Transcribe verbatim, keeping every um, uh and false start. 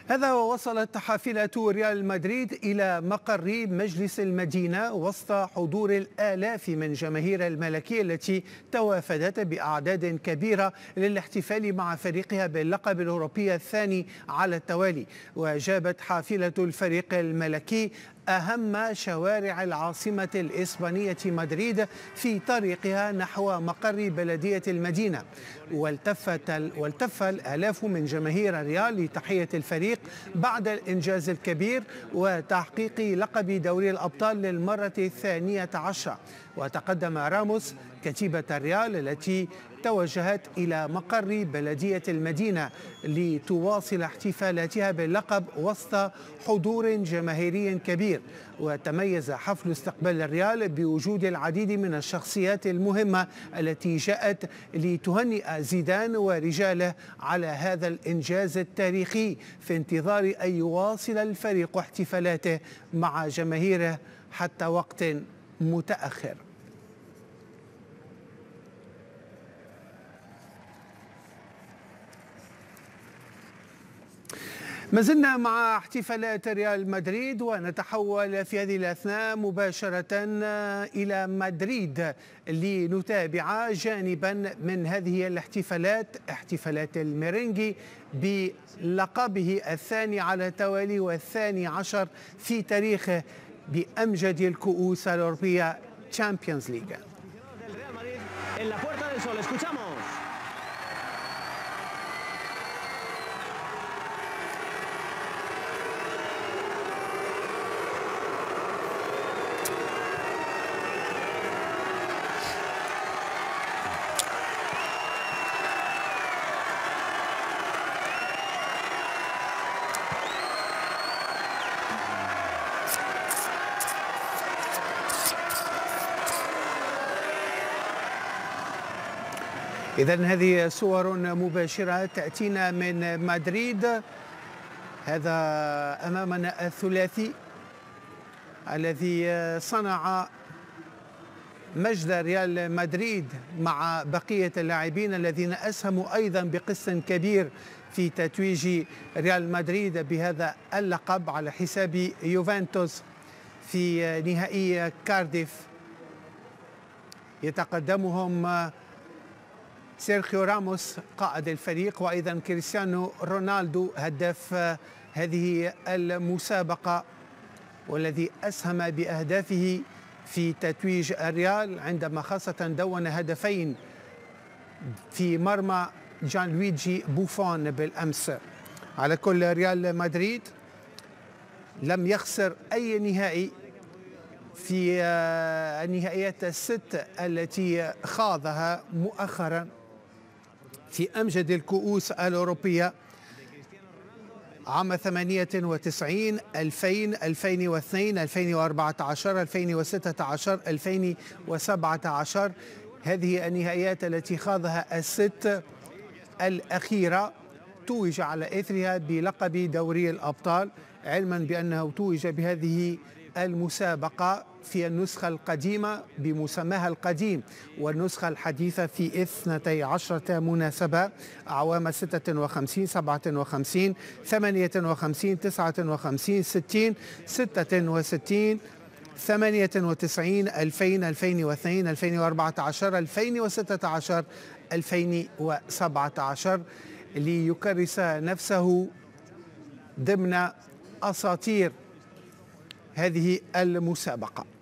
هذا ووصلت حافلة ريال مدريد إلى مقر مجلس المدينة وسط حضور الآلاف من جماهير الملكية التي توافدت بأعداد كبيرة للاحتفال مع فريقها باللقب الأوروبي الثاني على التوالي. وجابت حافلة الفريق الملكي أهم شوارع العاصمة الإسبانية مدريد في طريقها نحو مقر بلدية المدينة، والتفت والتف الآلاف من جماهير الريال لتحية الفريق بعد الإنجاز الكبير وتحقيق لقب دوري الأبطال للمرة الثانية عشرة. وتقدم راموس كتيبة الريال التي توجهت إلى مقر بلدية المدينة لتواصل احتفالاتها باللقب وسط حضور جماهيري كبير. وتميز حفل استقبال الريال بوجود العديد من الشخصيات المهمة التي جاءت لتهنئ زيدان ورجاله على هذا الإنجاز التاريخي، في انتظار أن يواصل الفريق احتفالاته مع جماهيره حتى وقت متأخر. ما زلنا مع احتفالات ريال مدريد، ونتحول في هذه الأثناء مباشرة إلى مدريد لنتابع جانبا من هذه الاحتفالات، احتفالات الميرينجي بلقبه الثاني على التوالي والثاني عشر في تاريخه بأمجد الكؤوس الأوروبية تشامبيونز ليج. إذن هذه صور مباشرة تأتينا من مدريد. هذا أمامنا الثلاثي الذي صنع مجد ريال مدريد مع بقية اللاعبين الذين أسهموا أيضا بقسط كبير في تتويج ريال مدريد بهذا اللقب على حساب يوفنتوس في نهائي كارديف. يتقدمهم سيرخيو راموس قائد الفريق، وأيضا كريستيانو رونالدو هداف هذه المسابقة والذي أسهم بأهدافه في تتويج الريال، عندما خاصة دون هدفين في مرمى جان لويجي بوفون بالأمس. على كل ريال مدريد لم يخسر أي نهائي في النهائيات الست التي خاضها مؤخرا في أمجد الكؤوس الأوروبية عام ثمانية وتسعين، ألفين، ألفين واثنين، ألفين وأربعة عشر، ألفين وستة عشر، ألفين وسبعة عشر. هذه النهائيات التي خاضها الست الأخيرة توج على إثرها بلقب دوري الأبطال، علما بأنه توج بهذه المسابقة في النسخة القديمة بمسماها القديم، والنسخة الحديثة في اثنتي عشرة مناسبة: أعوام ستة وخمسين، سبعة وخمسين، ثمانية وخمسين، تسعة وخمسين، ستين، ستة وستين، ثمانية وتسعين، ألفين، ألفين واثنين، ألفين وأربعة عشر، ألفين وستة عشر، ألفين وسبعة عشر، ليكرس نفسه ضمن أساطير هذه المسابقة.